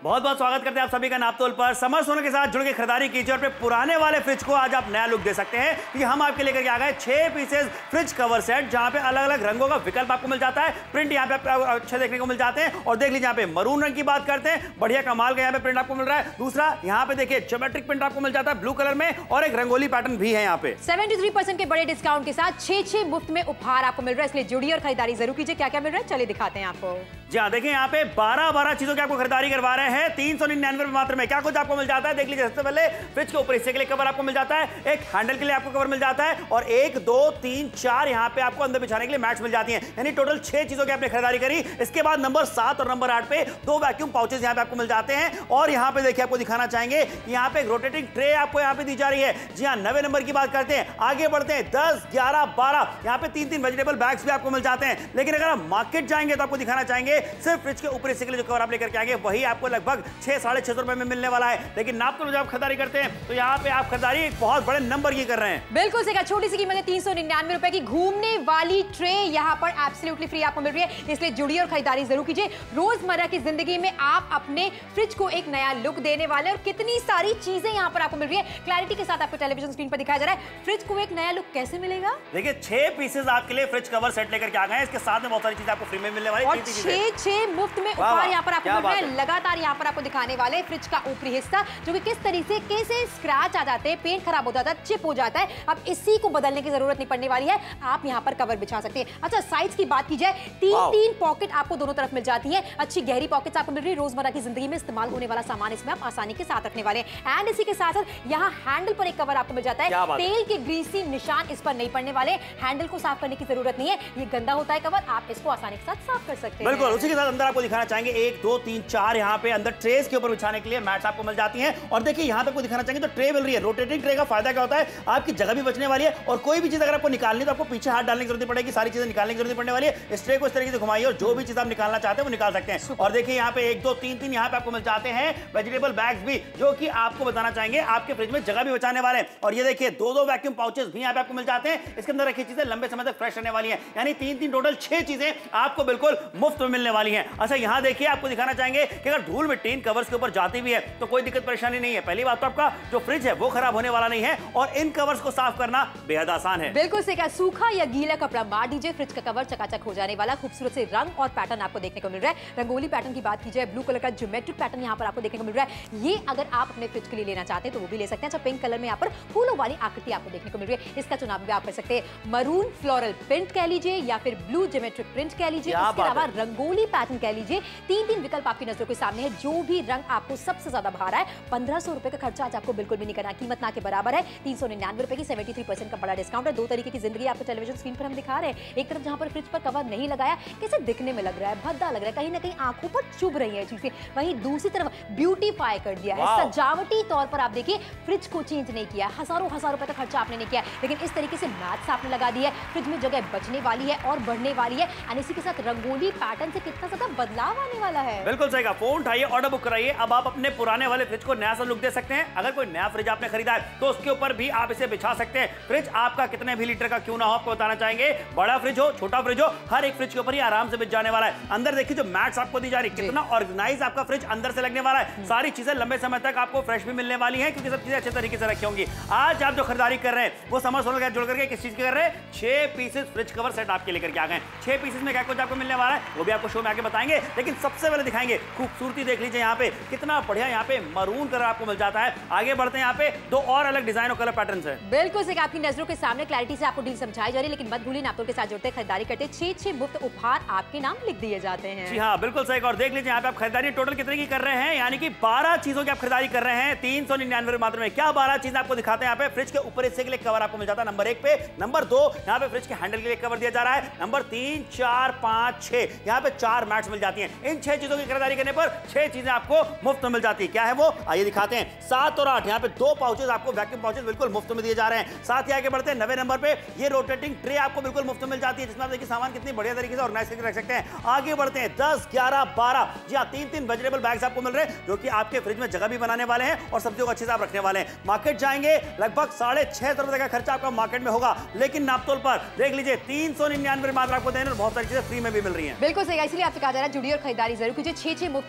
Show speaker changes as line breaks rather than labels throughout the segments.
बहुत बहुत स्वागत करते हैं आप सभी का नापतोल पर। समर सोने के साथ जुड़ के खरीदारी कीजिए और अपने पुराने वाले फ्रिज को आज आप नया लुक दे सकते हैं, क्योंकि हम आपके लेकर के आ गए 6 पीसेस फ्रिज कवर सेट, जहां पे अलग अलग रंगों का विकल्प आपको मिल जाता है। प्रिंट यहाँ पे अच्छे देखने को मिल जाते हैं। और देख लीजिए यहाँ पे मरून रंग की बात करते हैं, बढ़िया कमाल का यहाँ पे प्रिंट आपको मिल रहा है। दूसरा यहाँ पे देखिए ज्योमेट्रिक प्रिंट आपको मिल जाता है ब्लू कलर में, और एक रंगोली पैटर्न भी है यहाँ पे
73% के बड़े डिस्काउंट के साथ 6 मुफ्त में उपहार आपको मिल रहा है, इसलिए जुड़िए और खरीदारी जरूर कीजिए। क्या क्या मिल रहा है चलिए दिखाते हैं आपको।
जी हाँ, देखिए यहाँ पे 12 चीजों की आपको खरीदारी करवा रहे हैं 399 मात्र में। क्या कुछ आपको मिल जाता है देख लीजिए। सबसे पहले फ्रिज के ऊपर हिस्से के लिए कवर आपको मिल जाता है, एक हैंडल के लिए आपको कवर मिल जाता है, और 1 2 3 4 यहाँ पे आपको अंदर बिछाने के लिए मैट्स मिल जाती हैं। यानी टोटल 6 चीजों की आपने खरीदारी करी। इसके बाद नंबर 7 और नंबर 8 पे 2 वैक्यूम पाउचेस यहाँ पे आपको मिल जाते हैं। और यहाँ पे देखिए आपको दिखाना चाहेंगे, यहाँ पे एक रोटेटिंग ट्रे आपको यहाँ पे दी जा रही है। जी हाँ, 9वें नंबर की बात करते हैं, आगे बढ़ते हैं 10 11 12 यहाँ पे 3 वेजिटेबल बैग्स भी आपको मिल जाते हैं। लेकिन अगर आप मार्केट जाएंगे तो आपको दिखाना चाहेंगे सिर्फ फ्रिज के ऊपर हिस्से के लिए जो कवर आप लेकर के आएंगे वही आपको लगभग 600-650 रुपए में मिलने वाला है। लेकिन नाप तो जब आप खरीदारी करते हैं तो यहाँ पे आप खरीदारी एक बहुत बड़े नंबर की कर रहे हैं।
बिल्कुल सही कहा, छोटी सी कीमत है 399 रुपए की घूमने वाली ट्रे यहाँ पर एब्सोल्युटली फ्री आपको मिल रही है, इसलिए जुड़िए और खरीदारी जरूर कीजिए। रोजमर्रा की जिंदगी में आप अपने फ्रिज को एक नया लुक देने वाले और कितनी सारी चीजें यहाँ पर आपको मिल रही है। क्लैरिटी के साथ आपको टेलीविजन स्क्रीन पर दिखाया जा रहा है फ्रिज को एक नया लुक कैसे मिलेगा।
देखिए 6 पीसेस आपके लिए फ्रिज कवर सेट लेकर के आ गए हैं। इसके साथ में बहुत सारी चीजें आपको फ्री में मिलने वाली है,
और 6 मुफ्त में उपहार यहाँ पर आपको मिल रहे हैं। लगातार यहाँ पर आपको दिखाने वाले फ्रिज का ऊपरी हिस्सा जो कि किस तरीके से स्क्रैच आ जाते हैं, पेंट खराब हो जाता है, चिप हो जाता है, अब इसी को बदलने की जरूरत नहीं पड़ने वाली है। आप यहाँ पर कवर बिछा सकते हैं। अच्छा, साइज की बात की जाए 3 पॉकेट आपको दोनों तरफ मिल जाती है। अच्छी गहरी पॉकेट्स आपको मिल रही है। रोजमर्रा की जिंदगी में इस्तेमाल होने वाला सामान इसमें आप आसानी के साथ रखने वाले हैं। एंड इसी के साथ साथ यहाँ हैंडल पर एक कवर आपको मिल जाता है। तेल के ग्रीसी निशान इस पर नहीं पड़ने वाले। हैंडल को साफ करने की जरूरत नहीं है, ये गंदा होता है कवर, आप इसको आसानी के साथ साफ कर सकते हैं।
बिल्कुल, उसी के साथ अंदर आपको दिखाना चाहेंगे 1 2 3 4 यहाँ पे अंदर ट्रेस के ऊपर बिछाने के लिए मैट्स आपको मिल जाती हैं। और देखिए यहाँ पे आपको दिखाना चाहेंगे तो ट्रे मिल रही है। रोटेटिंग ट्रे का फायदा क्या होता है, आपकी जगह भी बचने वाली है, और कोई भी चीज अगर आपको निकालनी है तो आपको पीछे हाथ डालने की जरूरत पड़ेगी, सारी चीजें निकालने की जरूरत पड़ने वाली है। इस ट्रे को इस तरीके से घुमाइए और जो भी चीज आप निकालना चाहते हैं वो निकाल सकते हैं। और देखिए यहाँ पे 1 2 3 3 यहाँ पे आपको मिल जाते हैं वेजिटेबल बैग्स भी, जो कि आपको बताना चाहेंगे आपके फ्रिज में जगह भी बचाने वाले हैं। और ये देखिए 2 वैक्यूम पाउचेस भी यहाँ पे आपको मिल जाते हैं। इसके अंदर रखी चीजें लंबे समय तक फ्रेश रहने वाली है। यानी 3 टोटल 6 चीजें आपको बिल्कुल मुफ्त में मिलने वाली है। अच्छा, यहाँ देखिए आपको दिखाना चाहेंगे कि अगर धूल मिट्टी इन कवर्स के ऊपर जाती भी है तो कोई दिक्कत परेशानी नहीं है। पहली बात तो आपका जो फ्रिज है वो खराब होने वाला नहीं है, और इन कवर्स को साफ करना बेहद आसान है।
बिल्कुल सही कहा, सूखा या गीला कपड़ा मार दीजिए, फ्रिज का कवर चकाचक हो जाने वाला। खूबसूरत से रंग और पैटर्न आपको देखने को मिल रहा है। रंगोली पैटर्न की बात की जाए, ब्लू कलर का ज्योमेट्रिक पैटर्न यहाँ पर आपको देखने को मिल रहा है। ये अगर आप अपने फ्रिज के लिए लेना चाहते हैं तो वो भी ले सकते हैं। अच्छा, पिंक कलर में यहाँ पर फूलों वाली आकृति आपको देखने को मिल रही है, इसका चुनाव भी आप कर सकते हैं। मरून फ्लोरल प्रिंट कह लीजिए या फिर ब्लू ज्योमेट्रिक प्रिंट कह लीजिए, इसके अलावा रंगोली पैटर्न कह लीजिए। 3 विकल्प आपकी नजरों के सामने है। जो भी रंग आपको सबसे ज्यादा भा रहा है, 1500 रुपए का खर्चा आज आपको बिल्कुल भी नहीं करना, कीमत ना के बराबर है। 399 रुपए की 73% का बड़ा डिस्काउंट है। 2 तरीके की जिंदगी आपको टेलीविजन स्क्रीन पर हम दिखा रहे हैं। एक तरफ जहां पर फ्रिज पर कवर नहीं लगाया, कैसे दिखने में लग रहा है, भद्दा लग रहा है, कहीं ना कहीं आंखों पर चुभ रही है चीजें। वहीं दूसरी तरफ ब्यूटीफाई कर दिया है, सजावटी तौर पर आप देखिए फ्रिज को चेंज नहीं किया, हजारों रुपए का खर्चा आपने नहीं किया, लेकिन इस तरीके से मैट्स आपने लगा दी है। फ्रिज में जगह बचने वाली है और बढ़ने वाली है। और इसी के साथ रंगोली पैटर्न से कितना ज्यादा बदलाव आने वाला है।
बिल्कुल सही कहा, फोन उठाइए, ऑर्डर बुक कराइए। अब आप अपने पुराने वाले फ्रिज को नया सा लुक दे सकते हैं। अगर कोई नया फ्रिज आपने खरीदा है तो उसके ऊपर भी आप इसे बिछा सकते हैं। फ्रिज आपका कितने भी लीटर का क्यों ना हो, आपको बताना चाहेंगे। बड़ा फ्रिज हो, छोटा फ्रिज हो, हर एक फ्रिज के ऊपर ही आराम से बिछ जाने वाला है। अंदर देखिए जो मैट्स आपको दी जा रही है, कितना ऑर्गेनाइज आपका फ्रिज अंदर से लगने वाला है। सारी चीजें लंबे समय तक आपको फ्रेश भी मिलने वाली है, क्योंकि सब चीजें अच्छे तरीके से रखी होंगी। आज आप जो खरीदारी कर रहे हैं वो समर सोलर के जुड़ करके किस चीज की कर रहे हैं, 6 पीसेस फ्रिज कवर सेट आपके लेकर के आ गए। 6 पीसेस में क्या कुछ आपको मिलने वाला है वो भी आपको शो में आके बताएंगे। लेकिन सबसे पहले दिखाएंगे खूबसूरती, देख लीजिए यहाँ पे कितना बढ़िया यहाँ पे मरून कलर आपको मिल जाता है। आगे बढ़ते हैं, यहाँ पे 2 और अलग डिजाइन और कलर पैटर्न है।
बिल्कुल सही, आपकी नजरों के सामने क्लैरिटी से आपको डील समझाई जा रही है। लेकिन मत भूलिए नापतोल के साथ जुड़ते खरीदारी करते 6 मुफ्त उपहार आपके नाम लिख दिए जाते हैं।
जी हाँ, बिल्कुल सही। और देख लीजिए यहाँ पे आप खरीदारी टोटल कितने की कर रहे हैं, यानी कि 12 चीजों की आप खरीदारी कर रहे हैं 399 मात्र में। क्या 12 चीजें आपको दिखाते हैं यहाँ पे। फ्रिज के ऊपर हिस्से के लिए कवर आपको मिल जाता है नंबर 1 पे। नंबर 2 यहाँ पे फ्रिज के हैंडल के लिए कवर दिया जा रहा है। नंबर 3 4 5 6 यहाँ पे 4 मैट्स मिल जाती हैं। इन 6 चीजों की खरीदारी करने पर 6 चीजें आपको मुफ्त में मिल जाती है। क्या है वो, आइए दिखाते हैं। 7 और 8 यहाँ पे 2 पाउचेस आपको वैक्यूम पाउचेस बिल्कुल मुफ्त में दिए जा रहे हैं। साथ ही आगे बढ़ते हैं 9वें नंबर पे, ये रोटेटिंग ट्रे आपको बिल्कुल मुफ्त में मिल जाती है, जिसमें आप देखिए सामान कितनी बढ़िया तरीके से ऑर्गेनाइज करके रख सकते हैं। आगे बढ़ते हैं 10 11 12, जी हाँ 3 वेजिटेबल बैग्स आपको मिल रहे हैं, जो कि आपके फ्रिज में जगह भी बनाने वाले हैं और सब्जियों को अच्छे से आप रखने वाले हैं। मार्केट जाएंगे लगभग 650 रुपए का खर्चा आपका मार्केट में होगा, लेकिन नापतोल पर देख लीजिए 399 मात्र आपको देने और बहुत सारी चीजें फ्री में भी मिल रही हैं।
बिल्कुल सही, इसलिए आपसे कहा जा रहा है जुड़िए और खरीदारी जरूर कीजिए। 6 मुफ्त में उपहार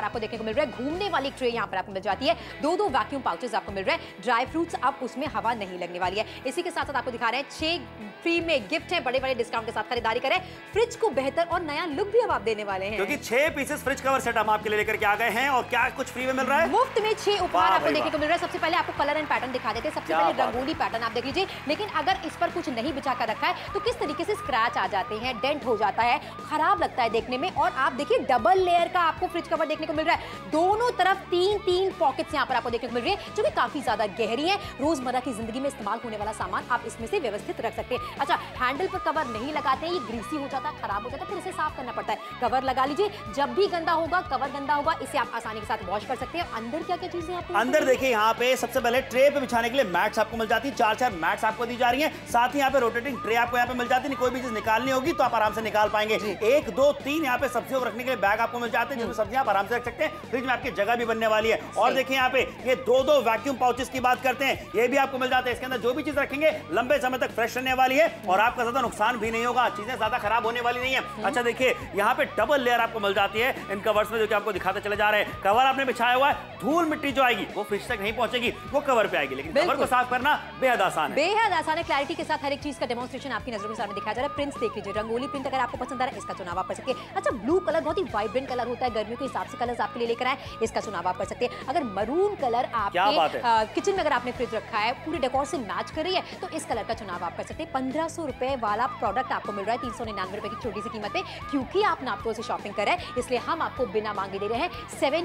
आपको देखने को मिल रहा है। घूमने वाली ट्रे यहाँ पर आपको मिल जाती है। दो वैक्यूम पाउचेस आपको मिल रहे हैं। ड्राई फ्रूट्स, अब उसमें हवा नहीं लगने वाली है। इसी के साथ साथ आपको दिखा रहे हैं 6 फ्री में गिफ्ट है, बड़े डिस्काउंट के साथ खरीदारी करें। फ्रिज को बेहतर और नया लुक भी अब आप देने वाले हैं,
क्योंकि 6 पीसेस फ्रिज कवर सेट हम आपके लिए लेकर के आ गए हैं। और क्या कुछ फ्री में मिल रहा है?
मुफ्त में 6 उपहार आपको देखने को मिल रहा है। सबसे पहले आपको कलर एंड पैटर्न दिखा देते हैं। सबसे पहले रंगोली पैटर्न आप देख लीजिए, लेकिन अगर इस पर कुछ नहीं बिछा कर रखा है तो किस तरीके से स्क्रैच आ जाते हैं, डेंट हो जाता है, खराब लगता है देखने में। और आप देखिए डबल लेयर का आपको फ्रिज कवर देखने को मिल रहा है। दोनों तरफ 3 पॉकेट्स यहाँ पर आपको देखने को मिल रही है, जो कि काफी ज्यादा गहरी है। रोजमर्रा की जिंदगी में इस्तेमाल होने वाला सामान आप इसमें से व्यवस्थित रख सकते हैं। अच्छा, हैंडल पर कवर नहीं लगाते, ये ग्रीसी हो जाता है, खराब हो जाता है, फिर इसे साफ करना पड़ता है। कवर लगा लीजिए, जब भी गंदा होगा, कवर गंदा होगा, इसे आप आसानी के साथ वॉश कर सकते हैं। अंदर क्या क्या चीजें आपको
अंदर देखिए, यहाँ पे सबसे पहले ट्रे पे बिछाने के लिए मैट्स आपको मिल जाती है। 4 मैट्स आपको दी जा रही हैं। साथ ही यहाँ पे रोटेटिंग ट्रे आपको यहाँ पे मिल जाती है। कोई भी चीज निकालनी होगी तो आप आराम से निकाल पाएंगे। 1 2 3 यहाँ पे सब्जियों को रखने के लिए बैग आपको मिल जाते हैं, जिसमें सब्जियां आप आराम से रख सकते हैं। फ्रिज में आपकी जगह भी बनने वाली है। और देखिए यहाँ पे ये 2 वैक्यूम पाउचेस की बात करते हैं, ये भी आपको मिल जाते हैं। इसके अंदर जो भी चीज रखेंगे लंबे समय तक फ्रेश रहने वाली है और आपका ज्यादा नुकसान भी नहीं होगा, चीजें ज्यादा खराब होने वाली नहीं है। अच्छा देखिए, यहाँ पे डबल लेयर आपको मिल जाती है इन कवर्स में, जो कि आपको दिखाते चले जा रहे हैं। कवर आपने बिछाया हुआ है, धूल मिट्टी जो आएगी वो फ्रिज तक नहीं पहुंचेगी, वो कवर पे आएगी। लेकिन कवर को साफ करना बेहद आसान है,
बेहद आसान है। क्लैरिटी के साथ हर एक चीज का डेमोंस्ट्रेशन आपकी नजरों के सामने दिखाया जा रहा है। प्रिंट्स देख लीजिए, रंगोली प्रिंट अगर आपको पसंद आ रहा है, इसका चुनाव आप कर सकते हैं। अच्छा, ब्लू कलर बहुत ही वाइब्रेंट कलर होता है, गर्मियों के हिसाब से कलर्स आपके लिए लेकर आए, इसका चुनाव आप कर सकते हैं। अगर मरून कलर आपके किचन में अगर आपने फ्रिज रखा है, पूरे डेकोर से मैच कर रही है, तो इस कलर का चुनाव आप कर सकते हैं। 1500 रुपए वाला प्रोडक्ट आपको मिल रहा है 399 रुपए की छोटी सी कीमत पे। क्योंकि आप नापतोल से शॉपिंग कर रहे हैं, इसलिए हम आपको बिना मांगे दे रहे हैं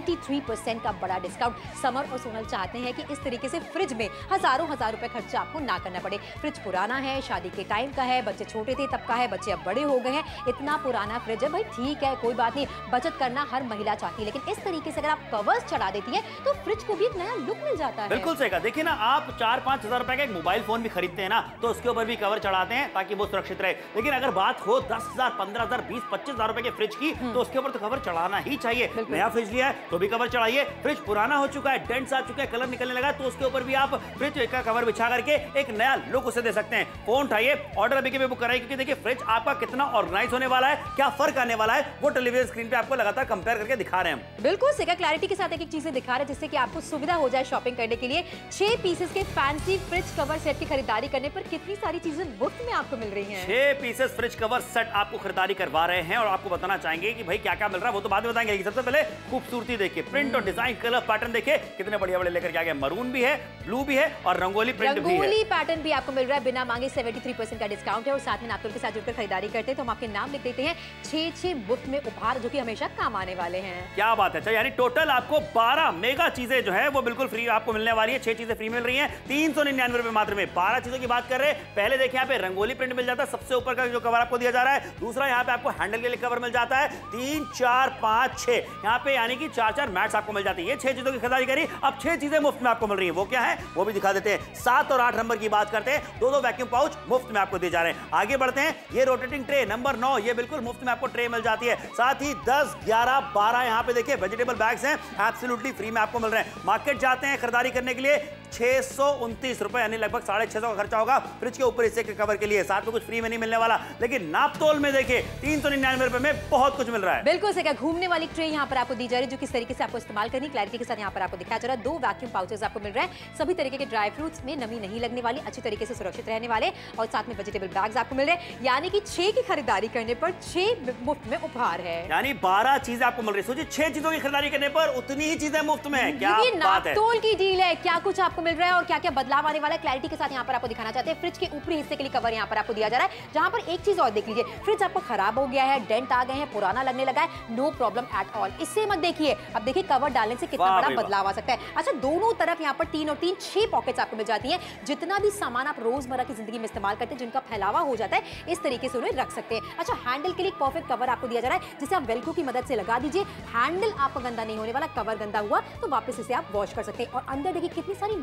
73% का बड़ा डिस्काउंट। समर और सोनल चाहते हैं कि इस तरीके से फ्रिज में हजारों रुपए खर्चा आपको ना करना पड़े। फ्रिज पुराना है, शादी के टाइम का है, बच्चे छोटे थे तब का है, बच्चे अब बड़े हो गए हैं, इतना पुराना फ्रिज है भाई, ठीक है कोई बात नहीं, बचत करना हर महिला चाहती है। लेकिन इस तरीके से अगर आप कवर्स चढ़ा देती है तो फ्रिज को भी एक नया लुक मिल जाता है।
बिल्कुल सही कहा। देखिए ना, आप 4-5 हजार रुपए का एक मोबाइल फोन भी खरीदते हैं ना, तो उसके ऊपर भी कवर चढ़ाते हैं ताकि वो सुरक्षित रहे। लेकिन अगर बात हो 10,000, 15,000, 20-25 हजार रुपए के फ्रिज की, तो उसके ऊपर तो कवर चढ़ाना ही चाहिए। नया फ्रिज लिया है तो भी कवर चढ़ाइए। फ्रिज पुराना हो चुका है, डेंट्स आ चुके हैं, कलर निकलने लगा, तो उसके ऊपर भी आप फ्रिज का कवर बिछा करके एक नया लुक उसे दे सकते हैं। फोन उठाइए, ऑर्डर अभी के बुक कराइए, क्योंकि देखिए फ्रिज आपका कितना ऑर्गेनाइज होने वाला है, क्या फर्क आने वाला है, वो टेलीविजन स्क्रीन पे आपको लगातार कंपेयर करके दिखा रहे हैं।
बिल्कुल सही, क्लैरिटी के साथ एक चीजें दिखा रहे हैं, जिससे कि आपको सुविधा हो जाए शॉपिंग करने के लिए। 6 पीसेस के फैंसी फ्रिज कवर सेट की खरीदारी करने पर कितनी सारी चीजें मुफ्त में आपको मिल रही हैं।
6 पीसेस फ्रिज कवर सेट आपको खरीदारी करवा रहे हैं और आपको बताना चाहेंगे कि भाई क्या क्या मिल रहा है, वो तो बाद में बताएंगे। लेकिन सबसे पहले खूबसूरती देखिए, प्रिंट और डिजाइन, कलर पैटर्न देखिए कितने बढ़िया बड़े लेकर के आ गए। मरून भी है, ब्लू भी है और रंगोली प्रिंट भी है।
रंगोली पैटर्न भी आपको मिल रहा है बिना मांगे। 73% का डिस्काउंट है और साथ में नापतोल के साथ जुड़कर खरीदारी करते हैं तो हम आपके नाम लिख देते हैं। 6 मुफ्त में उपहार, जो कि हमेशा काम आने वाले हैं।
क्या बात है। यानी टोटल आपको 12 मेगा चीजें जो है वो बिल्कुल फ्री आपको मिलने वाली है। 6 चीजें फ्री मिल रही हैं 399 रुपए मात्र में। 12 चीजों की बात कर रहे हैं। पहले देखिए, यहाँ पे रंगोली प्रिंट मिल जाता है, सबसे ऊपर का जो कवर आपको दिया जा रहा है। दूसरा यहाँ पे आपको हैंडल के लिए कवर मिल जाता है। 3 4 5 6 यहाँ पे यानी कि 4 मैट्स आपको मिल जाती है। ये 6 चीजों की खरीदारी करी, अब 6 चीजें मुफ्त में आपको मिल रही है। वो क्या है वो भी दिखा देते हैं। 7 और 8 नंबर की बात करते हैं, 2 वैक्यूम पाउच मुफ्त में आपको दिए जा रहे हैं। आगे बढ़ते हैं, ये रोटेटिंग ट्रे नंबर 9, ये बिल्कुल मुफ्त में आपको ट्रे मिल जाती है। साथ ही 10 11 12 यहाँ पे देखिए वेजिटेबल बैग्स हैं, एब्सोल्युटली फ्री में आपको मिल रहे हैं। मार्केट जाते हैं खरीदारी करने के लिए, 629 रुपए यानी लगभग 650 का खर्चा होगा फ्रिज के ऊपर हिस्से के कवर के लिए। साथ में कुछ फ्री में नहीं मिलने वाला, लेकिन नापतोल में देखिए 399 रुपए में बहुत कुछ मिल रहा है।
बिल्कुल सही, घूमने वाली ट्रे यहाँ पर आपको दी जा रही है, जो किस तरीके से आपको इस्तेमाल करनी, क्लैरिटी के साथ यहाँ पर आपको दिखाया जा रहा है। 2 वैक्यूम पाउचेस आपको मिल रहे हैं, सभी तरीके के ड्राई फ्रूट्स में नमी नहीं लगने वाली, अच्छी तरीके से सुरक्षित रहने वाले, और साथ में वेजिटेबल बैग्स आपको मिल रहे हैं। यानी कि 6 की खरीदारी करने पर 6 मुफ्त में उपहार है,
यानी 12 चीजें आपको मिल रही है। सोचिए 6 चीजों की खरीदारी करने पर उतनी ही चीजें मुफ्त में है। क्या बात है,
नापतोल की डील है। क्या कुछ आपको मिल रहा है और क्या क्या बदलाव आने वाला है, क्लैरिटी के साथ यहाँ पर आपको दिखाना चाहते हैं। फ्रिज के ऊपरी हिस्से के लिए कवर यहाँ पर आपको दिया जा रहा है, जहां पर एक चीज और देख लीजिए, फ्रिज आपको खराब हो गया है, डेंट आ गए हैं, पुराना लगने लगा है, नो प्रॉब्लम एट ऑल। इससे मत देखिए, अब देखिए कवर डालने से कितना बड़ा बदलाव आ सकता है। अच्छा, दोनों तरफ यहाँ पर 3 और 3 6 पॉकेट्स आपको मिल जाती है। जितना भी सामान आप रोजमर्रा की जिंदगी में इस्तेमाल करते हैं, जिनका फैलावा हो जाता है, इस तरीके से उन्हें रख सकते हैं। अच्छा, हैंडल के लिए एक परफेक्ट कवर आपको दिया जा रहा है, जिसे आप वेल्क्रो की मदद से लगा दीजिए। हैंडल आपका गंदा नहीं होने वाला, कवर गंदा हुआ तो वापस इसे आप वॉश कर सकते हैं। और अंदर देखिए कितनी सारी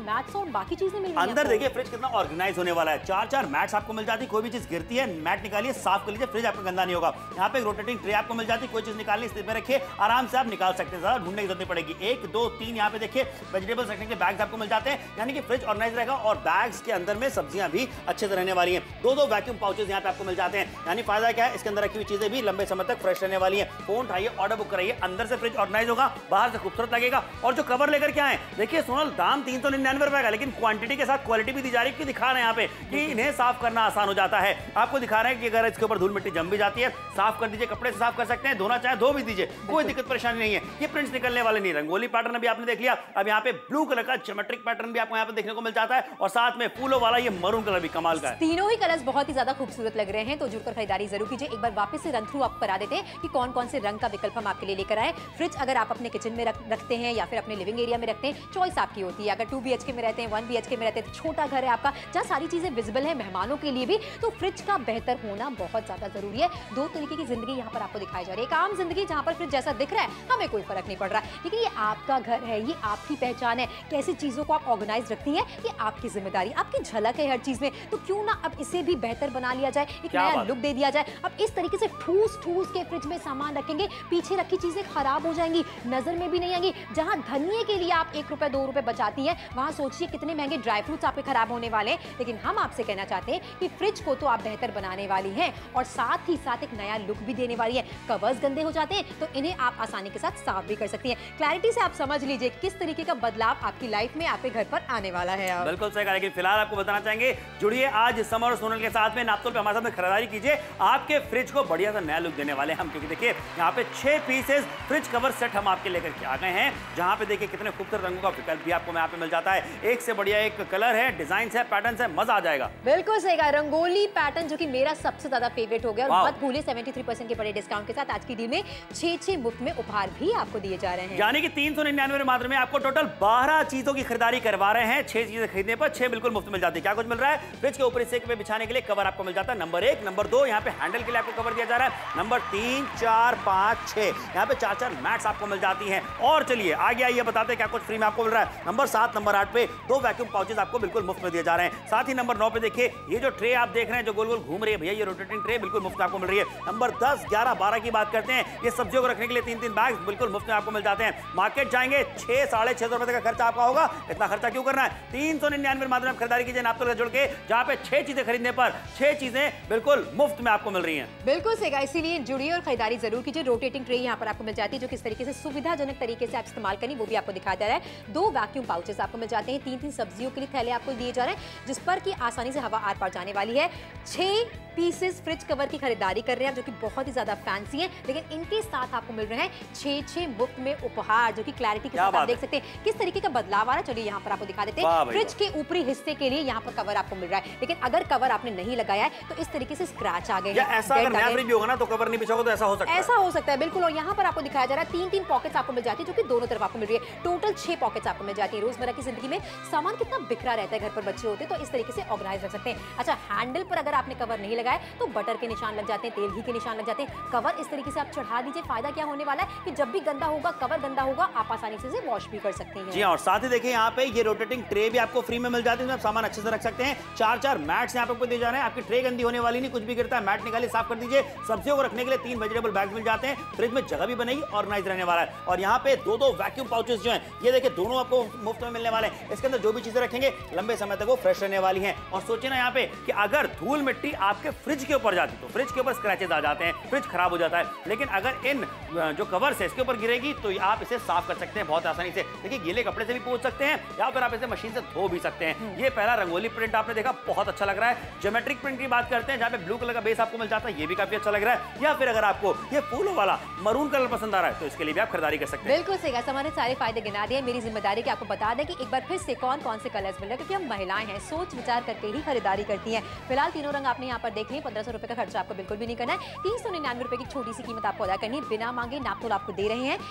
मैट्स और बाकी चीजें मिल रही हैं।
अंदर देखिए फ्रिज कितना ऑर्गेनाइज होने वाला है। 4 मैट्स आपको मिल जाती है, कोई भी चीज गिरती है मैट निकालिए, साफ कर लीजिए, फ्रिज आपका गंदा नहीं होगा। यहाँ पे एक रोटेटिंग ट्रे आपको मिल जाती है, कोई चीज निकालनी इस में रखिए, आराम से आप निकाल सकते हैं, ज्यादा ढूंढने की जरूरत नहीं पड़ेगी। 1 2 3 यहाँ पे देखिए वेजिटेबल्स रखने के बैग्स आपको मिल जाते हैं, यानी कि फ्रिज ऑर्गेनाइज रहेगा और बैग्स के अंदर में सब्जियां भी अच्छे से रहने वाली हैं। 2 वैक्यूम पाउचेस यहाँ पे आपको मिल जाते हैं, यानी फायदा क्या है, इसके अंदर रखी हुई चीजें भी लंबे समय तक फ्रेश रहने वाली हैं। फोन उठाइए, ऑर्डर बुक कराइए, अंदर से फ्रिज ऑर्गेनाइज होगा, बाहर से खूबसूरत लगेगा। और जो कवर लेकर के आए, देखिए सोनल, दाम 399 रुपए का, लेकिन क्वांटिटी के साथ क्वालिटी भी दी जा रही है। दिखा रहे हैं यहाँ पे कि इन्हें साफ करना आसान हो जाता है। आपको दिखा रहे हैं कि अगर इसके ऊपर धूल मिट्टी जम भी जाती है, साफ कर दीजिए, कपड़े से साफ कर सकते हैं, धोना चाहे धो भी दीजिए, कोई दिक्कत परेशानी नहीं है। ये प्रिंट्स निकलने वाले नहीं। रंगोली पैटर्न अभी आपने देख लिया, अब यहाँ पे ब्लू कलर का ज्योमेट्रिक पैटर्न भी आपको यहाँ पे देखने को मिल जाता है, और साथ में फूलों वाला ये मरून कलर भी कमाल का है।
तीनों ही कलर्स बहुत ही ज्यादा खूबसूरत लग रहे हैं, तो जुड़कर खरीदारी जरूर कीजिए। एक बार वापस से रन थ्रू आपको करा देते हैं कि कौन कौन से रंग का विकल्प हम आपके लिए लेकर आए। फ्रिज अगर आप अपने किचन में रखते हैं या फिर अपने लिविंग एरिया में रखते हैं, चॉइस आपकी होती है। अगर 2 BHK में रहते हैं, 1 BHK में रहते हैं, तो छोटा घर है आपका जहाँ सारी चीजें विजिबल है मेहमानों के लिए भी, तो फ्रिज का बेहतर होना बहुत ज्यादा जरूरी है। 2 तरीके की जिंदगी यहाँ पर आपको दिखाई जा रही है। एक आम जिंदगी जहाँ पर फ्रिज जैसा दिख रहा है, हमें कोई फर्क नहीं पड़ रहा, क्योंकि ये आपका घर है, ये आपकी पहचान है। कैसी चीजों को आप ऑर्गेनाइज रखती है, ये आपकी जिम्मेदारी, आपकी झलक है हर चीज में। तो क्यों ना अब इसे भी बेहतर बना लिया जाए, एक नया लुक दे दिया जाए। अब इस तरीके से ठूस ठूस के फ्रिज में सामान रखेंगे, पीछे रखी चीजें खराब हो जाएंगी, नजर में भी नहीं आएंगी। जहां धनिये के लिए आप 1 रुपए 2 रुपए बचाती है, वहां सोचिए कितने महंगे ड्राई फ्रूट्स आपके खराब होने वाले हैं। लेकिन हम आपसे कहना चाहते हैं कि फ्रिज को तो आप बेहतर बनाने वाली हैं, और साथ ही साथ एक नया लुक भी देने वाली है। कवर्स गंदे हो जाते हैं तो इन्हें आप आसानी के साथ साफ भी कर सकती हैं। क्लैरिटी से आप समझ लीजिए किस तरीके का बदलाव आपकी लाइफ में, आपके घर पर आने वाला है।
बिल्कुल सही कहा, लेकिन फिलहाल आपको बताना चाहेंगे, जुड़िए आज समर और सोनल के साथ में, नापतोल पे हमारे साथ में खरीदारी कीजिए, आपके फ्रिज को बढ़िया सा नया लुक देने वाले हम। क्योंकि देखिए यहाँ पे 6 पीसेस फ्रिज कवर सेट हम आपके लेकर के आ गए हैं, जहां पे देखिए कितने खूबसूरत रंगों का विकल्प भी आपको यहाँ पे मिल जाता है। एक से बढ़िया एक कलर है, डिजाइन है, पैटर्न है, मजा आ जाएगा।
बिल्कुल सही कहा, रंगोली पैटर्न जो कि मेरा सबसे ज्यादा फेवरेट हो गया। और मत भूलिए 73% के बड़े डिस्काउंट के साथ आज की डील में 6 मुफ्त में उपहार भी आपको दिए जा रहे हैं,
यानी कि 399 मात्र में आपको टोटल 12 चीजों की खरीदारी करवा रहे हैं। 6 चीजें खरीदने पर 6 बिल्कुल मुफ्त मिल जाती है। क्या कुछ मिल रहा है? फ्रिज के ऊपर हिस्से पे बिछाने के लिए कवर आपको मिल जाता है, नंबर 1। नंबर 2, यहाँ पे हैंडल के लिए आपको कवर दिया जा रहा है। नंबर 3 4 5 6 यहाँ पे 4 मैट्स आपको मिल जाती हैं। और चलिए आगे आइए बताते हैं क्या कुछ फ्री में आपको मिल रहा है। नंबर 7 नंबर 8 पे 2 वैक्यूम पाउचेस आपको बिल्कुल मुफ्त में दिए जा रहे हैं। साथ ही नंबर 9 पे देखिए ये जो ट्रे आप देख रहे हैं जो गोल गोल घूम रही है भैया, ये रोटेटिंग ट्रे बिल्कुल मुफ्त आपको मिल रही है। नंबर 10 11 12 की बात करते हैं, ये सब्जियों को रखने के लिए 3 बैग्स बिल्कुल मुफ्त में आपको मिल जाते हैं। मार्केट जाएंगे 6 साढ़े 600 रुपए का खर्चा आपका होगा, इतना खर्चा क्यों करना है? 399 मात्र में खरीदारी कीजिए नापतोल जुड़ के, जहां पे 6 चीजें खरीदने पर 6 चीजें बिल्कुल मुफ्त में आपको मिल रही हैं।
बिल्कुल सही, इसीलिए जुड़िए और खरीदारी जरूर कीजिए। रोटेटिंग ट्रे यहाँ पर आपको मिल जाती है, जो किस तरीके से सुविधाजनक तरीके से आप इस्तेमाल करें वो भी आपको दिखाया जा रहा है। 2 वैक्यूम पाउचेस आपको मिल जाते हैं, 3 सब्जियों के लिए थैले आपको दिए जा रहे हैं, जिस पर की आसानी से हवा आर पार जाने वाली है। 6 पीसेस फ्रिज कवर की खरीदारी कर रहे हैं आप, जो कि बहुत ही ज्यादा फैंसी है, लेकिन इनके साथ आपको मिल रहे हैं 6 मुफ्त में उपहार, जो कि क्लैरिटी के साथ आप देख सकते हैं किस तरीके का बदलाव आ रहा है। चलिए यहाँ पर आपको दिखा देते हैं। फ्रिज के ऊपरी हिस्से के लिए यहाँ पर कवर आपको मिल रहा है, लेकिन अगर कवर आपने नहीं लगाया है तो इस तरीके से स्क्रैच आ गए हैं।
ऐसा अगर नया फ्रिज भी होगा ना तो कवर नहीं बिछाओगे तो ऐसा हो सकता है।
ऐसा हो सकता है बिल्कुल। और यहाँ पर आपको दिखाया जा रहा है 3 पॉकेट्स आपको मिल जाती है, जो कि दोनों तरफ आपको मिल रही है। टोटल 6 पॉकेट्स आपको मिल जाती है। रोजमर्रा की जिंदगी में सामान कितना बिखरा रहता है, घर पर बच्चे होते हैं, तो इस तरीके से ऑर्गेनाइज रख सकते हैं। अच्छा, हैंडल पर अगर आपने कवर नहीं लगाए तो बटर के निशान लग जाते हैं, तेल घी के निशान लग जाते हैं। कवर इस तरीके से आप चढ़ा दीजिए। फायदा क्या होने वाला है कि जब भी गंदा होगा, कवर गंदा होगा, आप आसानी से वॉश भी कर सकते हैं।
जी और साथ ही देखिए यहाँ पे ये रोटेटिंग ट्रे भी आपको फ्री में मिल जाती है, आप सामान अच्छे से रख सकते हैं। 4 मैट्स यहाँ पे आपको दिए जा रहे हैं, आपकी ट्रे गंदी होने वाली नहीं, कुछ भी गिरता है मैट निकालिए, साफ कर दीजिए। सब्जियों को रखने के लिए 3 वेजिटेबल बैग्स मिल जाते हैं, फ्रिज में जगह भी बनेगी, ऑर्गेनाइज रहने वाला है। और यहाँ पे 2 वैक्यूम पाउचेस जो हैं, ये देखिए दोनों आपको मुफ्त में मिलने वाले हैं। इसके अंदर जो भी चीजें रखेंगे लंबे समय तक वो फ्रेश रहने वाली हैं। और सोचिए ना यहाँ पे कि अगर धूल मिट्टी आपके फ्रिज के ऊपर जाती तो फ्रिज के ऊपर स्क्रैचेस आ जाते हैं, फ्रिज खराब हो जाता है। लेकिन अगर इन जो कवर है इसके ऊपर गिरेगी तो आप इसे साफ कर सकते हैं बहुत आसानी से। देखिए गीले कपड़े से भी पोंछ सकते हैं या फिर आप इसे मशीन से धो भी सकते हैं। ये पहला रंगोली प्रिंट आपने देखा, बहुत अच्छा लग रहा है। ज्योमेट्रिक प्रिंट की बात करते हैं, जहां पे ब्लू कलर का बेस आपको मिल जाता है, ये भी काफी अच्छा लग रहा है। या फिर अगर आपको ये फूलों वाला मरून कलर पसंद आ रहा है तो इसके लिए भी आप खरीदारी कर सकते हैं।
बिल्कुल सही, हमारे सारे फायदे गिना दिए। मेरी जिम्मेदारी कि आपको बता दें कि एक बार फिर से कौन कौन से कलर्स मिल रहे हैं, क्योंकि हम महिलाएं हैं, सोच विचार करके ही खरीदारी करती हैं। फिलहाल तीनों रंग आपने यहाँ पर देख लिए। 1500 रुपए का खर्चा आपको बिल्कुल भी नहीं करना है। 399 रुपए की छोटी सी कीमत आपको अदा करनी है, बिना मांगे नापतोल आपको दे रहे हैं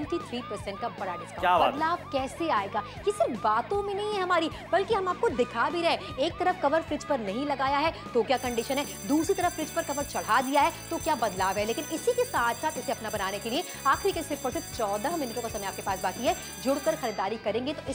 73% का बड़ा डिस्काउंट। बदलाव कैसे आएगा ये सिर्फ बातों में नहीं है हमारी, बल्कि हम आपको दिखा भी रहे हैं। एक तरफ कवर फ्रिज पर नहीं लगाया है तो क्या कंडीशन है, दूसरी तरफ फ्रिज पर कवर चढ़ा दिया है तो क्या बदलाव है। लेकिन इसी के साथ साथ इसे अपना बनाने के लिए आखिरी के सिर्फ और सिर्फ 14 मिनटों का समय आपके पास बाकी है। जुड़कर खरीदारी करेंगे तो इस तरीके से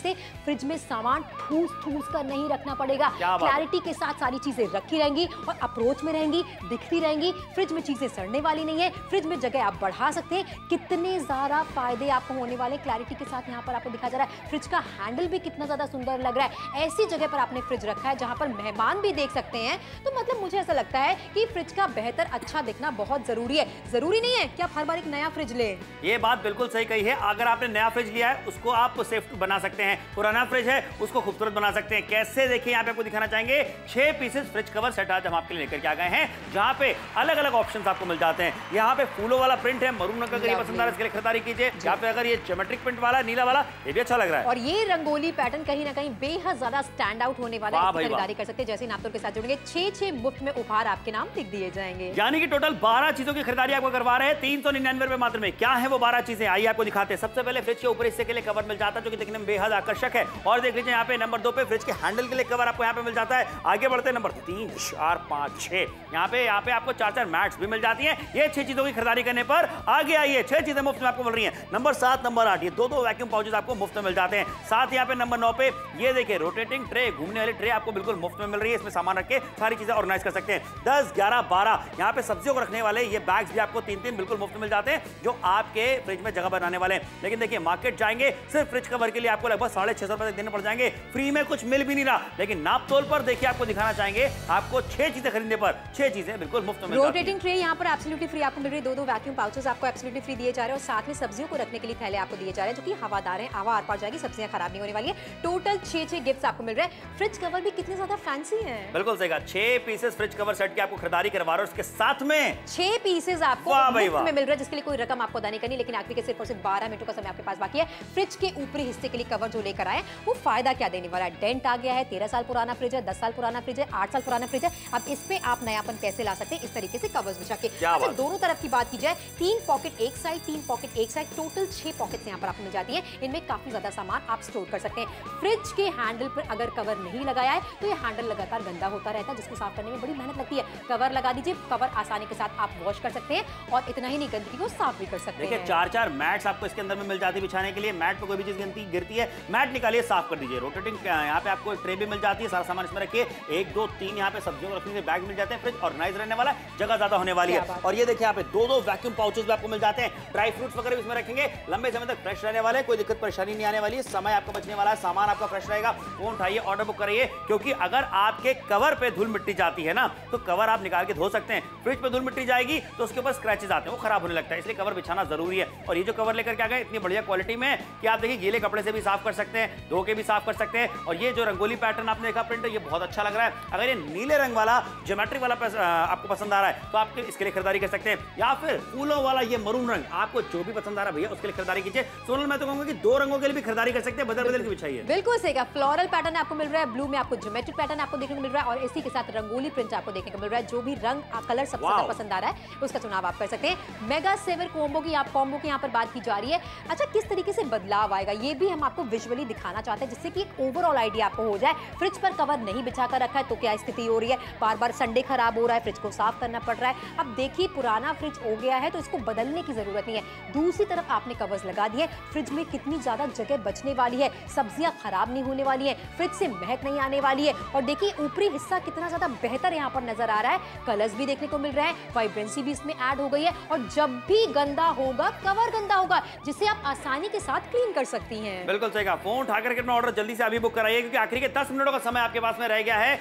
से फ्रिज में सामान ठूस कर नहीं रखना पड़ेगा। क्लैरिटी के साथ सारी चीजें रखी रहेंगी और अप्रोच में रहेंगी, दिखती रहेंगी। फ्रिज में चीजें सड़ने वाली नहीं है, फ्रिज में जगह आप बढ़ा सकते हैं। कितने ज्यादा फायदे आपको होने वाले क्लैरिटी के साथ यहाँ पर आपको दिखाया जा रहा है। फ्रिज का हैंडल भी कितना ज्यादा सुंदर लग रहा है। ऐसी जगह पर आपने फ्रिज रखा है जहां पर मेहमान भी देख सकते हैं, तो मतलब मुझे ऐसा लगता है कि फ्रिज का बेहतर अच्छा दिखना बहुत जरूरी है। जरूरी नहीं है कि आप हर बार एक नया फ्रिज लें।
ये बात बिल्कुल सही कही है। अगर आपने नया फ्रिज लिया है उसको आप सेफ बना सकते हैं, पुराना फ्रिज है उसको खूबसूरत बना सकते हैं। कैसे, देखिए यहाँ पे आपको दिखाना चाहेंगे 6 पीसेस फ्रिज कवर सेट आज हम आपके लिए लेकर के आ गए हैं, जहां पे अलग अलग ऑप्शंस आपको मिल जाते हैं। यहाँ पे फूलों वाला प्रिंट है, मरून रंग का अगर पसंद आ रहा है इसके लिए खरीदारी कीजिए। यहाँ पे अगर ये ज्योमेट्रिक प्रिंट वाला नीला वाला, ये भी अच्छा लग रहा है।
और ये रंगोली पैटर्न कहीं ना कहीं बेहद ज्यादा स्टैंड आउट होने वाला है, खरीदारी कर सकते हैं। जैसे नापतोल के साथ जुड़ेंगे 6 मुफ्त में उपहार आपके नाम लिख दिए जाएंगे।
यानी कि टोटल 12 चीजों की खरीदारी आपको करवा रहे हैं 399 रुपए मात्र में। क्या है वो 12 चीजें, आइए आपको दिखाते हैं। सबसे पहले फ्रिज के ऊपर हिस्से के लिए कवर मिल जाता है जो कि देखने में बेहद आकर्षक है। और देख लीजिए यहाँ पे नंबर 2 पे फ्रिज के हैंडल के लिए कवर आपको यहाँ पे मिल जाता है। आगे बढ़ते हैं नंबर 3, 4, 5, 6, यहाँ पे आपको 4 मैट्स भी मिल जाती हैं। ये 6 चीजों की खरीदारी करने पर आगे आइए 6 चीजें मुफ्त में आपको मिल रही हैं। नंबर 7, नंबर 8 ये दो वैक्यूम पाउचेस आपको मुफ्त में मिल जाते हैं। साथ यहाँ पे नंबर 9 पे ये देखिए रोटेटिंग ट्रे, घूमने वाली ट्रे आपको बिल्कुल मुफ्त में मिल रही है। इसमें सामान रख के सारी चीजें ऑर्गेनाइज कर सकते हैं। 10, 11, 12 यहाँ पे सब्जियों को रखने वाले ये बैग्स भी आपको 3 बिल्कुल मुफ्त मिल जाते हैं, जो आपके फ्रिज में जगह बनाने वाले हैं। लेकिन देखिए मार्केट जाएंगे सिर्फ फ्रिज कवर के लिए आपको लगभग 650 रुपए देने पड़ जाएंगे। फ्री में कुछ मिल भी नहीं रहा। लेकिन नाप तोल पर देखिए आपको दिखाना चाहेंगे, आपको 6 चीजें खरीदने पर 6 चीजें बिल्कुल मुफ्त में।
रोटेटिंग ट्रे यहाँ पर एब्सोल्युटली फ्री आपको मिल रही है। 2 वैक्यूम पाउचेस आपको एब्सोल्युटली फ्री दिए जा रहे हैं और साथ में सब्जियों को रखने के लिए थैले आपको दिए जा रहे हैं जो कि हवादार हैं, हवा आर पार जाएगी, सब्जियां खराब नहीं होने वाली है। टोटल 6 गिफ्ट्स आपको मिल रहे हैं। फ्रिज कवर भी कितने ज्यादा फैंसी हैं।
बिल्कुल सही कहा, 6 पीसेस फ्रिज कवर सेट की आपको खरीदारी करवा रहे हैं। उसके साथ में
6 पीसेस आपको मुफ्त में मिल रहा है, जिसके लिए कोई रकम आपको अदा नहीं करनी। लेकिन आखिरी के सिर्फ और सिर्फ 12 मिनटों का समय आपके पास बाकी है। फ्रिज के ऊपरी हिस्से के लिए कवर जो लेकर आए वो फायदा क्या देने वाला है। डेंट आ गया है, 13 साल पुराना फ्रिज है, 10 साल पुराना फ्रिज है, 8 साल पुराना फ्रिज है। अब इस पे आप नयापन कैसे ला सकते हैं, इस तरीके से कवर्स बिछा के। अच्छा, दोनों तरफ की बात की जाए, 3 पॉकेट एक साइड, 3 पॉकेट एक साइड, टोटल 6 पॉकेट्स यहाँ पर आपको मिल जाती है। इनमें काफी ज्यादा सामान आप स्टोर कर सकते हैं। फ्रिज के हैंडल पर अगर कवर नहीं लगाया है तो ये हैंडल लगातार गंदा होता रहता है, जिसको साफ करने में बड़ी मेहनत लगती है। कवर लगा दीजिए, कवर आसानी के साथ आप वॉश कर सकते हैं और इतना ही नहीं, गंदगी को साफ भी कर सकते हैं।
देखिए 4 मैट्स आपको इसके अंदर में मिल जाती है बिछाने के लिए। मैट पे कोई भी चीज गिरती है, मैट निकालिए, साफ कर दीजिए। रोटेटिंग यहाँ पे आपको ट्रे भी मिल जाती है, सारा सामान इसमें रखिए। 1, 2, 3 यहाँ पे सब्जियों को रखने के बैग मिल जाते हैं। फ्रिज ऑर्गेनाइज रहने वाला, जगह ज्यादा होने वाली है। और ये देखिए यहाँ पे 2 वैक्यूम पाउचेस भी आपको मिल जाते हैं। ड्राई फ्रूट्स वगैरह भी इसमें रखेंगे, लंबे समय तक फ्रेश रहने वाले, कोई दिक्कत परेशानी नहीं आने वाली है। समय आपका बचने वाला है, सामान आपका फ्रेश रहेगा। फोन उठाइए, ऑर्डर बुक करिए, क्योंकि अगर आपके कवर पे धूल मिट्टी जाती है ना, तो कवर आप निकाल के धो सकते हैं। फ्रिज पे धूल मिट्टी जाएगी तो उसके ऊपर स्क्रैचेस आते हैं, वो खराब होने लगता है, इसलिए कवर बिछाना जरूरी है। और ये जो कवर लेकर के आ गए इतनी बढ़िया क्वालिटी में कि आप देखिए गीले कपड़े से भी साफ कर सकते हैं, धो के भी साफ कर सकते हैं। और ये जो रंगोली पैटर्न आपने देखा प्रिंट, ये बहुत अच्छा लग रहा है। अगर ये नीले रंग वाला ज्योमेट्रिक वाला आपको पसंद आ रहा है तो आप इसके लिए खरीदारी कर सकते हैं, या फिर फूलों वाला ये मरून रंग, आपको जो भी पसंद आ रहा है भैया उसके लिए खरीदारी कीजिए। सोनल, मैं तो कहूंगा कि 2 रंगों के लिए भी खरीदारी कर सकते हैं, बदल बदल के बिछाइए।
बिल्कुल सही कहा। फ्लोरल पैटर्न आपको मिल रहा है, ब्लू में आपको ज्योमेट्रिक पैटर्न आपको देखने को मिल रहा है और इसी के साथ रंगोली प्रिंट आपको देखने को मिल रहा है। जो भी रंग कलर सबसे ज्यादा पसंद आ रहा है उसका चुनाव आप कर सकते हैं। मेगा सेवर कॉम्बो की यहाँ पर बात की जा रही है। अच्छा, किस तरीके से बदलाव आएगा ये भी हम आपको विजुअली दिखाना चाहते हैं, जिससे कि एक ओवरऑल आइडिया आपको हो जाए। फ्रिज पर कवर नहीं बिछा कर रखा है तो क्या स्थिति हो रही है, बार बार संडे खराब हो रहा है, फ्रिज को साफ करना पड़ रहा है। अब देखिए पुराना फ्रिज हो गया है तो इसको बदलने की जरूरत नहीं है। दूसरी तरफ आपने कवर्स लगा दिए, फ्रिज में कितनी ज्यादा जगह बचने वाली है, सब्जियां खराब नहीं होने वाली है, फ्रिज से महक नहीं आने वाली है। और देखिए ऊपरी हिस्सा कितना ज्यादा बेहतर यहाँ पर नजर आ रहा है, कलर्स भी देखने को मिल रहे हैं, वाइब्रेंसी भी इसमें ऐड हो गई है। और जब भी गंदा होगा, कवर गंदा होगा, जिसे आप आसानी के साथ क्लीन कर सकती हैं।
बिल्कुल सही कहा। फोन उठा करके अपना ऑर्डर जल्दी से अभी बुक कराइए, क्योंकि आखिरी के 10 मिनटों का समय आपके पास में रह गया है।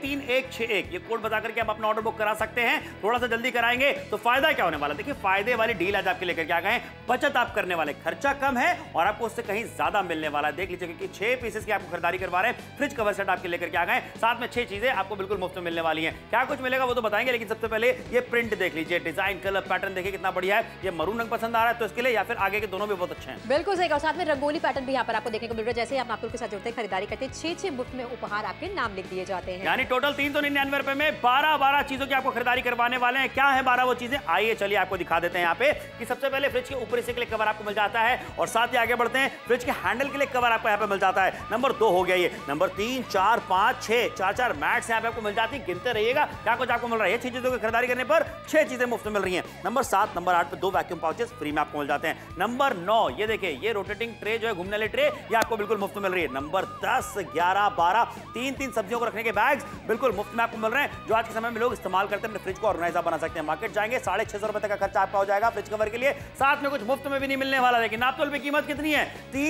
13161 ये कोड बता करके आप अपना ऑर्डर बुक करा सकते हैं। थोड़ा सा जल्दी कराएंगे तो फायदा क्या होने वाला, देखिए फायदे वाली डील आज आपके लेकर के आ गए हैं। बचत आप करने वाले, खर्चा कम है और आपको उससे कहीं ज्यादा मिलने वाला है। देख लीजिए, क्योंकि 6 पीसेस की आपको खरीदारी करवा रहे हैं। फ्रिज कवर सेट आपके लेकर के आ गए, साथ में 6 चीजें आपको बिल्कुल मुफ्त में मिलने वाली हैं। क्या कुछ मिलेगा वो तो बताएंगे, लेकिन सबसे पहले ये प्रिंट देख लीजिए, डिजाइन, कलर, पैटर्न देखिए कितना बढ़िया है। ये मरून रंग पसंद आ रहा है तो इसके लिए, या फिर आगे के दोनों भी बहुत अच्छे हैं।
बिल्कुल सही कहा। साथ में रंगोली पैटर्न भी यहाँ पर आपको देखने को मिल रहा है। जैसे आप नापतोल के साथ जुड़ते हैं, खरीदारी करते हैं, 6 मुफ्त में उपहार आपके नाम लिख दिए जाते हैं।
यानी टोटल 399 रुपए में 12 चीजों की आपको खरीदारी करवाने वाले हैं। क्या है 12 वो चीजें, आइए चलिए आपको दिखा देते हैं यहाँ पे। कि सबसे पहले फ्रिज के ऊपर हिस्से के लिए कवर आपको मिल जाता है, और साथ ही आगे बढ़ते हैं, फ्रिज के हैंडल के लिए कवर आपको यहाँ पे मिल जाता है। नंबर 2 हो गया ये। नंबर 3, 4, 5, 6 4 मैट्स यहाँ पे आपको मिल जाती है। गिनते रहिएगा क्या कुछ आपको मिल रहा है। 6 चीजों की खरीदारी करने पर 6 चीजें मुफ्त में मिल रही हैं। नंबर 7, नंबर 8 पे 2 वैक्यूम पाउचेस फ्री में आपको मिल जाते हैं। नंबर 9 ये देखिए, ये रोटेटिंग ट्रे जो है, घूमने वाले ट्रे, ये आपको बिल्कुल मुफ्त में मिल रही है। नंबर 10, 11, 12 तीन सब्जियों को रखने के बैग्स बिल्कुल मुफ्त में आपको मिल रहे हैं, जो आज के समय में लोग इस्तेमाल करते हैं, अपने फ्रिज को ऑर्गेनाइज बना सकते हैं। मार्केट जाएंगे 650 रुपए तक का खर्चा आपका हो जाएगा फ्रिज कवर के लिए, साथ में कुछ मुफ्त में भी नहीं मिलने वाला। लेकिन नापतोल पे कीमत कितनी है?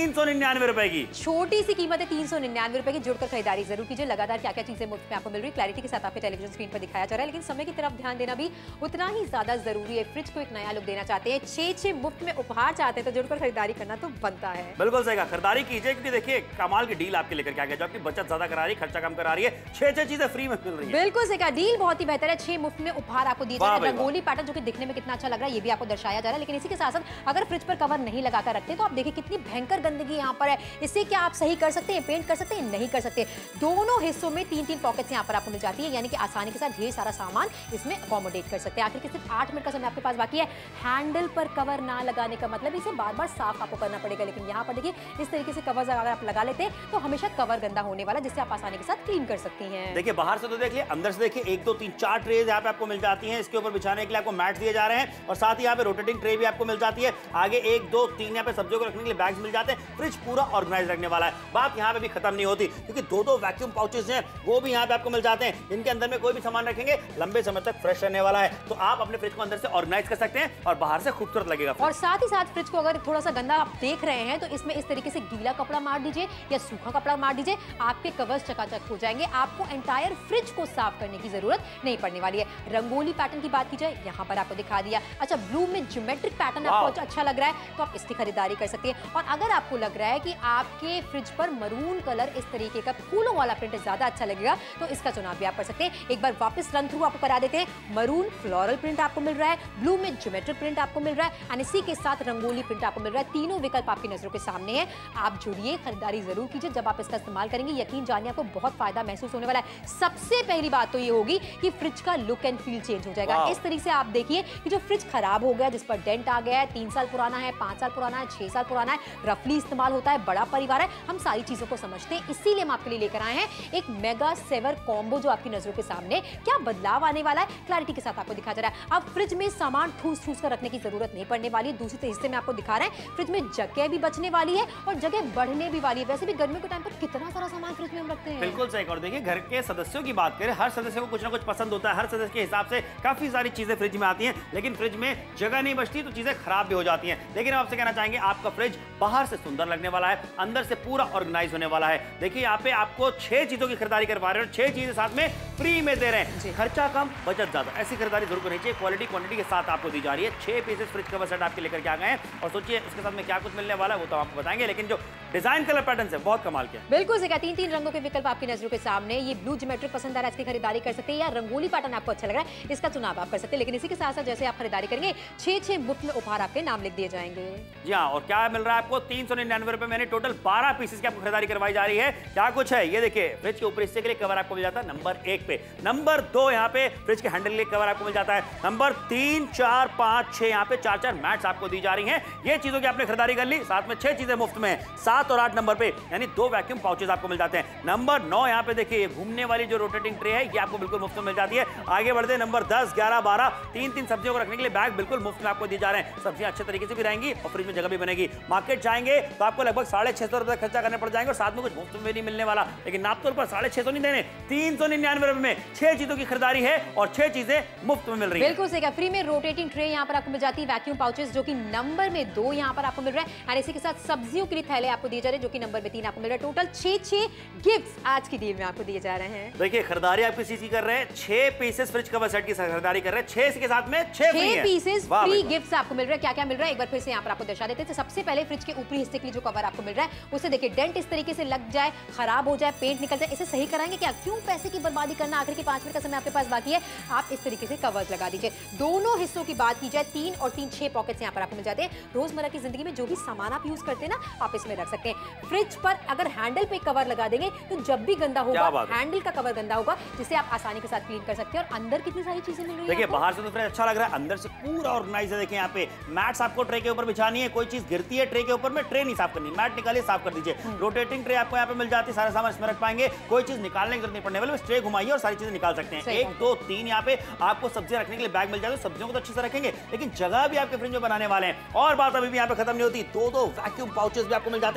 399 रुपए की
छोटी सी कीमत है, 399 रुपए की। जुड़कर खरीदारी जरूर कीजिए। लगातार क्या क्या चीजें मुफ्त में आपको मिल रही है क्लैरिटी के साथ आपके टेलीविजन स्क्रीन पर दिखाया जा रहा है, लेकिन समय की तरफ ध्यान देना भी उतना ही ज्यादा जरूरी है। फ्रिज को एक नया लुक देना चाहते हैं, 6 मुफ्त में उपहार चाहते हैं, तो जुड़कर खरीदारी करना तो बनता है।
बिल्कुल सही कहा, खरीदारी कीजिए, क्योंकि देखिए कमाल की डील आपके लेकर के आ गया, जो आपकी बचत ज्यादा करा रही है, खर्चा कम करा रही है, 6 चीजें फ्री में मिल रही है।
बिल्कुल सही कहा, डील बहुत ही बेहतर है। 6 मुफ्त में उपहार आपको दिए जा रहे हैं। रंगोली पैटर्न जो कि दिखने में कितना अच्छा लग रहा है, ये भी आपको दर्शाया जा रहा है। लेकिन इसी के साथ साथ अगर फ्रिज पर कवर नहीं लगाकर रखते तो आप देखिए कितनी भयंकर गंदगी यहाँ पर है। इससे क्या आप सही कर सकते हैं, पेंट कर सकते हैं? नहीं कर सकते। दोनों हिस्सों में 3 पॉकेट्स यहाँ पर आपको मिल जाती है, यानी कि आसानी के साथ ढेर सारा सामान इसमें अकोमोडेट कर सकते हैं। आखिर सिर्फ 8 मिनट का समय आपके पास बाकी है। हैंडल पर कवर ना लगाने का मतलब इसे बार बार साफ आपको करना पड़ेगा, लेकिन यहाँ पर देखिए इस तरीके से कवर अगर आप लगा लेते हैं तो हमेशा कवर गंदा होने वाला, जिससे आप आसानी के साथ क्लीन कर सकती हैं।
देखिए बाहर से तो देखिए, अंदर से देखिए 1, 2, 3, 4 ट्रेज यहाँ पे आपको मिल जाती हैं। इसके ऊपर बिछाने के लिए आपको मैट दिए जा रहे हैं, और साथ ही यहाँ पे रोटेटिंग ट्रे भी आपको मिल जाती है। आगे 1, 2, 3 यहाँ पे सब्जियों को रखने के लिए बैग्स मिल जाते हैं। फ्रिज पूरा ऑर्गेनाइज रखने वाला है। बात यहाँ पे भी खत्म नहीं होती, क्योंकि 2 वैक्यूम पाउचेस हैं, वो भी यहाँ पे आपको मिल जाते हैं, जिनके अंदर में कोई भी सामान रखेंगे लंबे समय तक फ्रेश रहने वाला है। तो आप अपने फ्रिज को अंदर से ऑर्गेनाइज कर सकते हैं और बाहर से खूबसूरत लगेगा।
और साथ ही साथ फ्रिज को अगर थोड़ा सा गंदा आप देख रहे हैं तो इसमें इस तरीके से गीला कपड़ा मार दीजिए या सूखा कपड़ा मार दीजिए, आपके कवर्स चकाचक हो जाएंगे। आपको एंटायर फ्रिज को साफ करने की जरूरत नहीं पड़ने वाली है। रंगोली पैटर्न की बात की जाए, यहाँ पर आपको दिखा दिया। अच्छा, ब्लू में ज्योमेट्रिक पैटर्न आपको अच्छा लग रहा है तो आप इसकी खरीदारी कर सकते हैं। और अगर आपको लग रहा है कि आपके फ्रिज पर मरून कलर इस तरीके का फूलों वाला प्रिंट ज्यादा अच्छा लगेगा, तो इसका चुनाव भी आप कर सकते हैं। एक बार वापस रन थ्रू आपको करा देते हैं। मरून फ्लोरल प्रिंट आपको मिल रहा है, ब्लू में ज्योमेट्रिक प्रिंट आपको मिल रहा है, और इसी के साथ रंगोली प्रिंट आपको मिल रहा है। तीनों विकल्प आपकी नजरों के सामने है। आप जुड़िए, खरीदारी जरूर कीजिए। जब आप इसका इस्तेमाल करेंगे यकीन जानिए आपको बहुत फायदा महसूस होने वाला है। सबसे पहली बात तो ये होगी कि फ्रिज का लुक एंड फील चेंज हो जाएगा। इस तरीके से आप देखिए कि जो फ्रिज खराब हो गया, जिस पर डेंट आ गया है, 3 साल पुराना है, 5 साल पुराना है, 6 साल पुराना है, रफली इस्तेमाल होता है, बड़ा परिवार है, हम सारी चीजों को समझते हैं। इसीलिए हम आपके लिए लेकर आए हैं एक मेगा सेवर कॉम्बो, जो आपकी नजरों के सामने क्या बदलाव आने वाला है क्लैरिटी के साथ आपको दिखा जा रहा है। अब फ्रिज में सामान ठूस कर रखने की जरूरत नहीं पड़ने वाली है। दूसरे हिस्से में आपको दिखा रहे हैं फ्रिज में जगह भी बचने वाली है और जगह बढ़ने भी वाली है। वैसे भी गर्मियों के टाइम पर कितना सारा सामान फ्रिज में हम रखते हैं।
बिल्कुल सही। और देखिए घर के सदस्यों की बात करें, हर सदस्य को कुछ ना कुछ पसंद होता है, हर सदस्य के हिसाब से काफी सारी चीजें फ्रिज में आती हैं, लेकिन फ्रिज में जगह नहीं बचती तो चीजें खराब भी हो जाती हैं। लेकिन हम आपसे कहना चाहेंगे, आपका फ्रिज बाहर से सुंदर लगने वाला है, अंदर से पूरा ऑर्गेनाइज होने वाला है। देखिए यहाँ पे आपको 6 चीजों की खरीदारी करवा रहे हैं और 6 चीजें साथ में फ्री में दे रहे हैं। खर्चा कम, बचत ज्यादा, ऐसी खरीदारी जरूर करनी चाहिए। क्वालिटी क्वांटिटी के साथ आपको दी जा रही है। 6 पीसेस फ्रिज कवर सेट आपके लेकर के आ गए हैं, और सोचिए उसके साथ में क्या कुछ मिलने वाला है वो तो आपको बताएंगे, लेकिन जो डिजाइन कलर पैटर्न है बहुत कमाल के।
बिल्कुल सही कहा, 3 रंगों के विकल्प आपकी नजरों के सामने। ये ब्लू ज्योमेट्रिक पसंद आ रहा है, इसकी खरीदारी कर सकते हैं, या रंगोली पैटर्न आपको अच्छा लग रहा है, इसका चुनाव आप कर सकते हैं। लेकिन इसी के साथ साथ जैसे आप खरीदारी करेंगे 6 मुफ्त में उपहार आपके नाम लिख दिए जाएंगे।
जी हाँ, और क्या मिल रहा है आपको? 399 रुपए में टोटल 12 पीसेस की आपको खरीदारी करवाई जा रही है। क्या कुछ है ये देखिए, फ्रिज के ऊपर हिस्से के लिए कवर आपको मिल जाता है नंबर 1 पे। नंबर 2 यहाँ पे फ्रिज के हैंडल के लिए कवर आपको मिल जाता है। नंबर 3, 4, 5, 6 यहाँ पे 4 मैट्स आपको दी जा रही हैं। ये चीजों की आपने खरीदारी कर ली, साथ में 6 चीजें मुफ्त में। 7 और 8 नंबर पे यानी 2 वैक्यूम पाउचेस आपको मिल जाते हैं। नंबर 9 यहाँ पे देखिए, घूमने वाली जो रोटेटिंग ट्रे है ये आपको बिल्कुल मुफ्त में मिल जाती है। आगे बढ़ते नंबर 10, 11, 12 3 सब्जियों को रखने के लिए बैग बिल्कुल मुफ्त में आपको दिए जा रहे हैं। सब्जियां अच्छे तरीके से भी रहेंगी और फ्रिज में जगह भी बनेगी। मार्केट जाएंगे तो आपको लगभग 650 रुपए खर्चा करने पड़ जाएंगे और साथ में कुछ मुफ्त में नहीं मिलने वाला। लेकिन नापतोल पर 650 नहीं देने, 399 रुपए में 6 चीजों की खरीदारी है और 6 चीजें मुफ्त में मिल रही है।
बिल्कुल सही कहा, फ्री में रोटेटिंग ट्रे यहाँ पर आपको मिल जाती है, वैक्यूम पाउचेस जो कि नंबर में 2 यहाँ पर आपको मिल रहा है, और इसी के साथ सब्जियों के लिए थैले आपको दिए जा रहे हैं जो कि नंबर में 3 आपको मिल रहा है। टोटल 6 गिफ्ट्स आज की डील में आपको दिए जा रहे हैं।
देखिए खरीदारी आप किसी चीज कर रहे हैं, 6 पीसेस फ्रिज कवर सेट की खरीदारी कर रहे हैं, 6 के साथ में 6
पीसेस फ्री गिफ्ट्स आपको मिल रहा है। क्या क्या मिल रहा है एक बार फिर से यहाँ पर आपको दर्शा देते हैं। सबसे पहले फ्रिज के ऊपरी हिस्से के लिए जो कवर आपको मिल रहा है उसे देखिए, डेंट इस तरीके से लग जाए, खराब हो जाए, पेंट निकल जाए, इसे सही कराएंगे क्या? क्यों पैसे की बर्बादी करना? आखिर के 5 मिनट का समय आपके पास बाकी है, आप इस तरीके से कवर्स लगा दीजिए। दोनों हिस्सों की बात की जाए, 3 और 3 6 पॉकेट्स यहाँ पर आपको मिल जाते हैं। रोजमर्रा की जिंदगी में जो भी सामान आप यूज करते हैं ना, आप इसमें रख सकते हैं। फ्रिज पर अगर हैंडल पे कवर लगा देंगे तो जब भी गंदा होगा, हैंडल का कवर गंदा होगा, जिसे आप आसानी के साथ क्लीन कर सकते हैं। और अंदर कितनी सारी चीजें मिल रही है।
देखिए बाहर से तो फ्रिज अच्छा लग रहा है, अंदर से पूरा ऑर्गेनाइज है। देखिए यहाँ पे मैट्स आपको ट्रे के ऊपर बिछानी है, कोई चीज गिरती है ट्रे के ऊपर में, ट्रे नहीं साफ करनी, मैट निकालिए साफ कर दीजिए। रोटेटिंग ट्रे आपको यहाँ पे मिल जाती है, सारा सामान इसमें रख पाएंगे, कोई चीज निकालने की जरूरत नहीं पड़ने वाली, बस ट्रे घुमाइए और सारी चीजें निकाल सकते हैं। 1, 2, 3 यहाँ पे आपको सब्जियां रखने के लिए बैग मिल जाते हैं। सब्जियों को तो अच्छे से रखेंगे, लेकिन जगह भी आपके फ्रिज में बनाने वाले हैं। और बात अभी भी यहाँ पे खत्म नहीं होती, 2 वैक्यूम पाउचेस भी आपको मिल जाते हैं।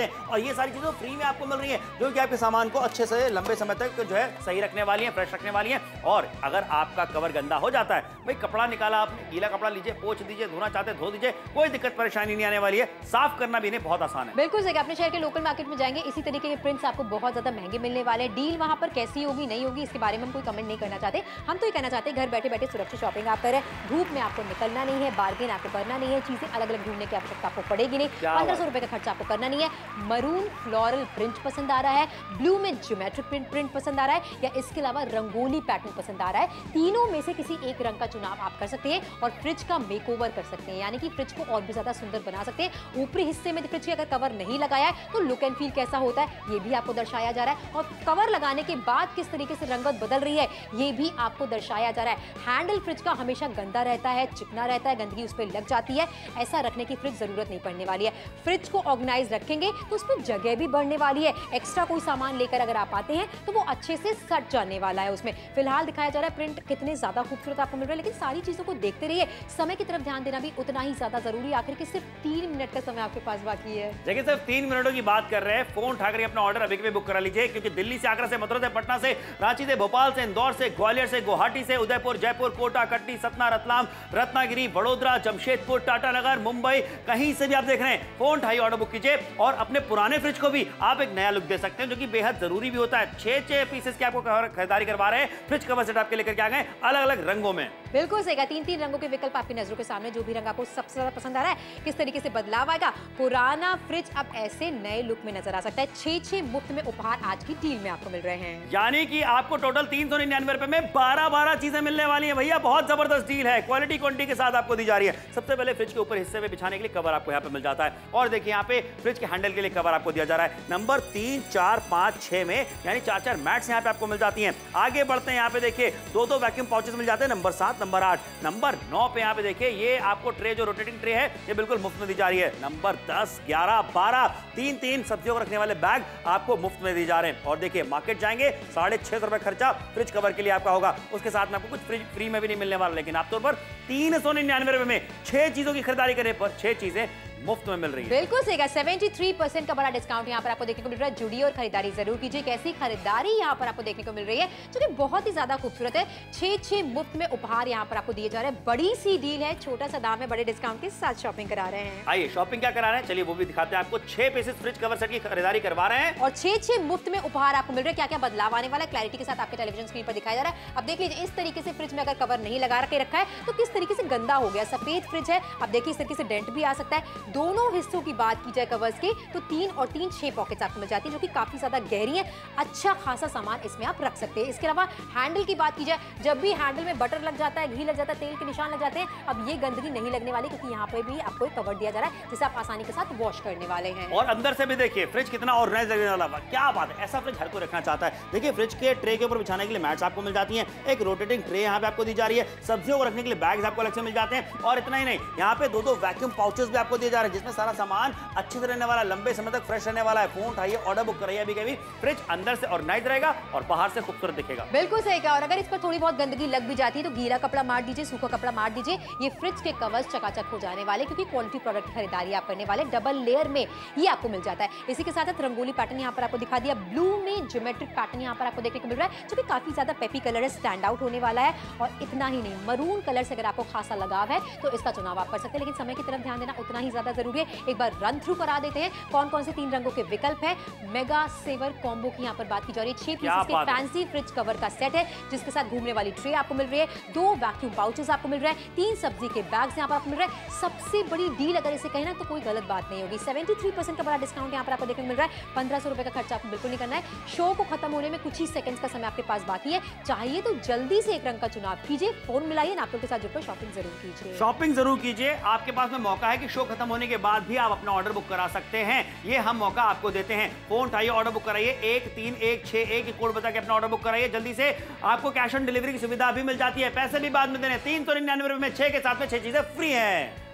हैं, और ये सारी चीजें फ्री में आपको मिल रही है, जो कि आपके सामान को अच्छे से लंबे समय तक जो है सही रखने वाली है, फ्रेश रखने वाली है। और अगर आपका कवर गंदा हो जाता है, भाई कपड़ा निकाला आपने, गीला कपड़ा लीजिए, पोंछ दीजिए, धोना चाहते धो दीजिए, कोई दिक्कत परेशानी नहीं आने वाली है। साफ करना भी इन्हें बहुत आसान है।
बिल्कुल सही, अपने शहर के लोकल मार्केट में जाएंगे, इसी तरीके के प्रिंट्स आपको बहुत ज्यादा महंगे मिलने वाले हैं। डील वहां पर कैसी होगी नहीं होगी इसके बारे में हम कोई कमेंट नहीं करना चाहते। हम तो ये कहना चाहते हैं घर बैठे बैठे सुरक्षित शॉपिंग आप करें, धूप में आपको निकलना नहीं है, बार्गेन आपको करना नहीं है, चीजें अलग अलग ढूंढने की आवश्यकता आपको पड़ेगी नहीं, 1500 रुपए का खर्चा आपको करना नहीं है। मरून फ्लोरल प्रिंट पसंद आ रहा है, ब्लू में ज्योमेट्रिक प्रिंट पसंद आ रहा है, या इसके अलावा रंगोली पैटर्न पसंद आ रहा है, तीनों में से किसी एक रंग का चुनाव आप कर सकते हैं और फ्रिज का मेकओवर कर सकते हैं, यानी कि फ्रिज को और भी ज्यादा सुंदर बना सकते हैं। ऊपरी हिस्से में फ्रिज के अगर कवर नहीं लगाया है तो लुक एंड फील कैसा होता है ये भी आपको दर्शाया जा रहा है, और कवर लगाने के बाद किस तरीके से रंगत बदल रही है ये भी आपको दर्शाया जा रहा है। हैंडल फ्रिज का हमेशा गंदा रहता है, चिकना रहता है, गंदगी उस पर लग जाती है, ऐसा रखने की फ्रिज जरूरत नहीं पड़ने वाली है। फ्रिज को ऑर्गेनाइज रखेंगे तो उस पर जगह भी बढ़ने वाली है। एक्स्ट्रा कोई सामान लेकर अगर आप आते हैं तो वो अच्छे से सट जाने वाला है उसमें। फिलहाल दिखाया जा रहा है प्रिंट कितने ज्यादा खूबसूरत आपको मिल रहा है, लेकिन सारी चीजों को देखते रहिए, समय की तरफ ध्यान देना भी उतना ही ज्यादा जरूरी है। आखिर के सिर्फ 3 मिनट का समय आपके पास बाकी है।
देखिए सिर्फ 3 मिनटों की बात कर रहे हैं, फोन उठाकर अपना ऑर्डर अभी के बुक करा लीजिए, क्योंकि दिल्ली से, आगरा से, मथुरा से, पटना से, रांची से, भोपाल से, इंदौर से, ग्वालियर से, गुवाहाटी से, उदयपुर, जयपुर, कोटा, कटनी, सतना, रतलाम, रत्नागिरी, वडोदरा, जमशेदपुर, टाटानगर, मुंबई, कहीं से भी आप देख रहे हैं, फोन उठाइए, ऑर्डर बुक कीजिए और अपने पुराने फ्रिज को भी आप एक नया लुक दे सकते हैं, जो कि बेहद जरूरी भी होता है। 6 पीसेस के आपको खरीदारी करवा रहे हैं, फ्रिज कवर सेट आपके लेकर के आ गए अलग अलग रंगों में।
बिल्कुल सही, 3 रंगों के विकल्प आपकी नजरों के सामने, जो भी रंग आपको सबसे ज्यादा पसंद आ रहा है, किस तरीके से बदलाव आएगा। पुराना फ्रिज अब ऐसे नए लुक में नजर आ सकता है। 6 मुफ्त में उपहार आज की डील में आपको मिल रहे हैं,
यानी कि आपको टोटल 399 रुपए में 12 चीजें मिलने वाली है। भैया बहुत जबरदस्त डील है, क्वालिटी क्वांटिटी के साथ आपको दी जा रही है। सबसे पहले फ्रिज के ऊपर हिस्से में बिछाने के लिए कवर आपको यहाँ पे मिल जाता है, और देखिए यहाँ पे फ्रिज के हैंडल के लिए कवर आपको दिया जा रहा है। नंबर 3, 4, 5, 6 में, यानी 4 मैट्स यहाँ पे आपको मिल जाती हैं। आगे बढ़ते हैं, यहाँ पे देखिए 2 वैक्यूम पाउचेस मिल जाते हैं, नंबर 7, नंबर 8, नंबर 9 पे यहाँ पे देखिए ये आपको ट्रे, जो रोटेटिंग ट्रे है, ये बिल्कुल मुफ्त में दी जा रही है। नंबर 10, 11, 12, 3 सब्जियों को रखने वाले बैग आपको मुफ्त में दिए जा रहे हैं। और देखिए मार्केट जाएंगे 650 रुपए खर्चा फ्रिज कवर के लिए आपका होगा, उसके साथ में आपको कुछ फ्री में भी नहीं मिलने वाला, लेकिन आप तौर पर 399 रुपए में 6 चीजों की खरीदारी करने पर 6 चीजें मुफ्त में मिल रही है।
बिल्कुल सही कहा, 73% का बड़ा डिस्काउंट यहाँ पर आपको देखने को मिल रहा है। जुड़िए और खरीदारी जरूर कीजिए। कैसी खरीदारी यहाँ पर आपको देखने को मिल रही है, जो कि बहुत ही ज्यादा खूबसूरत है। 6 मुफ्त में उपहार यहाँ पर आपको दिए जा रहे हैं। बड़ी सी डील है, छोटा सा दाम है, बड़े डिस्काउंट के साथ शॉपिंग करा रहे हैं।
आइए शॉपिंग क्या करा रहे हैं, चलिए वो भी दिखाते हैं आपको। 6 पीसेस फ्रिज कवर सेट की खरीदारी करवा रहे हैं
और 6 मुफ्त में उपहार आपको मिल रहे हैं। क्या क्या बदलाव आने वाला है क्लैरिटी के साथ आपके टेलीविजन स्क्रीन पर दिखाया जा रहा है। अब देख लीजिए, इस तरीके से फ्रिज में अगर कवर नहीं लगा के रखा है तो किस तरीके से गंदा हो गया। सफेद फ्रिज है, अब देखिए इस तरीके से डेंट भी आ सकता है। दोनों हिस्सों की बात की जाए कवर्स की तो 3 और 3 6 पॉकेट्स आपको मिल जाती है, जो कि काफी ज्यादा गहरी है। अच्छा खासा सामान इसमें आप रख सकते हैं। इसके अलावा हैंडल की बात की जाए, जब भी हैंडल में बटर लग जाता है, घी लग जाता है, तेल के निशान लग जाते हैं, अब ये गंदगी नहीं लगने वाली, क्योंकि यहाँ पे भी आपको एक कवर दिया जा रहा है जिसे आप आसानी के साथ वॉश करने वाले हैं।
और अंदर से भी देखिए फ्रिज कितना ऑर्गेनाइज लगने वाला है। क्या बात है, ऐसा फ्रिज हर कोई रखना चाहता है। देखिए फ्रिज के ट्रे के ऊपर बिछाने के लिए मैट्स आपको मिल जाती हैं, एक रोटेटिंग ट्रे यहाँ पे आपको दी जा रही है, सब्जियों को रखने के लिए बैग्स आपको अलग से मिल जाते हैं, और इतना ही नहीं, यहाँ पे 2 वैक्यूम पाउचेस भी आपको दिए जा रहे हैं, जिसमें सारा सामान अच्छे से रहने वाला, लंबे समय तक फ्रेश रहने वाला है। फोन उठाइए, ऑर्डर बुक कराइए अभी कभी। फ्रिज अंदर से ऑर्गेनाइज रहेगा और बाहर से खूबसूरत दिखेगा।
बिल्कुल सही कहा। और अगर इस पर थोड़ी बहुत गंदगी लग भी जाती है तो गीला कपड़ा मार दीजिए, सूखा कपड़ा मार दीजिए, ये फ्रिज के कवर्स चकाचक हो जाने वाले, क्योंकि क्वालिटी प्रोडक्ट खरीदारी आप करने वाले डबल लेयर में ये आपको मिल जाता है। इसी के साथ रंगोली पैटर्न यहाँ पर आपको दिखा दिया, ब्लू में ज्योमेट्रिक पैटर्न यहाँ पर आपको देखने को मिल रहा है, जो कि काफी ज्यादा पेपी कलर है, स्टैंड आउट होने वाला है। और इतना ही नहीं, मरून कलर से अगर आपको खासा लगाव है तो इसका चुनाव आप कर सकते हैं, लेकिन समय की तरफ ध्यान देना उतना ही ज्यादा जरूरी है। एक बार रन थ्रू करा देते हैं कौन कौन से 3 रंगों के विकल्प है। मेगा सेवर कॉम्बो की यहाँ पर बात की जा रही है। 6 पीसेस के फैंसी फ्रिज कवर का सेट है, जिसके साथ घूमने वाली ट्रे आपको मिल रही है, 2 वैक्यूम पाउचेस आपको मिल रहा है, 3 सब्जी के बैग्स यहाँ पर आपको मिल रहा है। सबसे बड़ी डील अगर इसे कहें ना तो कोई गलत बात नहीं होगी। 73% का बड़ा डिस्काउंट यहाँ पर आपको देखने को मिल रहा है। 1500 रुपए का खर्चा आपको बिल्कुल नहीं करना है। शो को खत्म होने में कुछ ही सेकंड्स का समय आपके पास बाकी है। चाहिए तो जल्दी से एक रंग का चुनाव कीजिए, फोन मिलाइए, नापतोल के साथ जुड़कर शॉपिंग जरूर कीजिए।
शॉपिंग जरूर कीजिए। आपके पास में मौका है कि शो खत्म होने के बाद भी आप अपना ऑर्डर बुक करा सकते हैं। ये हम मौका आपको देते हैं। फोन उठाइए, ऑर्डर बुक कराइए, 13161 कोड बता के अपना ऑर्डर बुक कराइए जल्दी से। आपको कैश ऑन डिलीवरी की सुविधा भी मिल जाती है, पैसे भी बाद में देने। 399 रुपए में 6 के साथ में 6 चीजें फ्री हैं।